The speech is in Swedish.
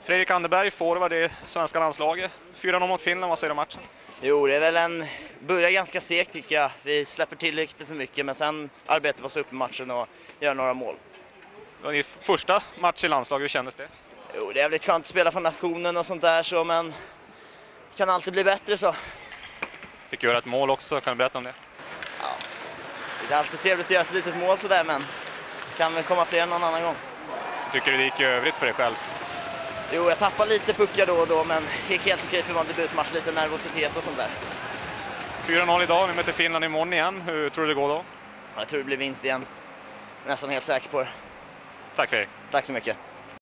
Fredrik Anderberg, forward i svenska landslaget. 4-0 mot Finland, vad säger du om matchen? Jo, det är väl börjar ganska segt tycker jag. Vi släpper till lite för mycket, men sen arbetar vi oss upp i matchen och gör några mål. Det var din första match i landslaget, hur kändes det? Jo, det är väldigt skönt att spela för nationen och sånt där, så, men det kan alltid bli bättre så. Fick göra ett mål också, kan du berätta om det? Ja, det är alltid trevligt att göra ett litet mål sådär, men kan väl komma fler någon annan gång. Tycker du det gick i övrigt för dig själv? Jo, jag tappar lite puckar då och då, men det gick helt okej för en debutmatch, lite nervositet och sånt där. 4-0 idag, vi möter Finland imorgon igen. Hur tror du det går då? Jag tror det blir vinst igen. Nästan helt säker på det. Tack Fredrik. Tack så mycket.